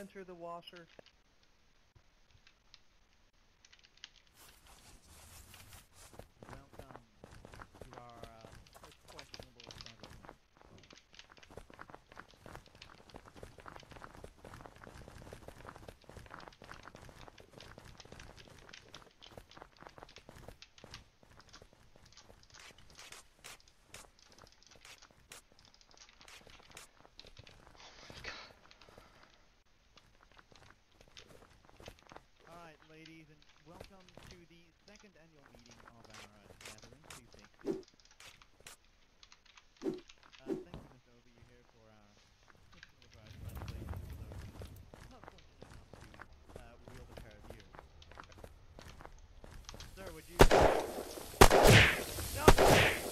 enter the washer? Welcome to our most questionable establishment. Alright, ladies, and welcome to the second annual meeting of our gathering precinct. Thank you, Mr. Obi, you're here for our mystical surprise translation for those not fortunate enough to wield a pair of ears. Sir, would you... No!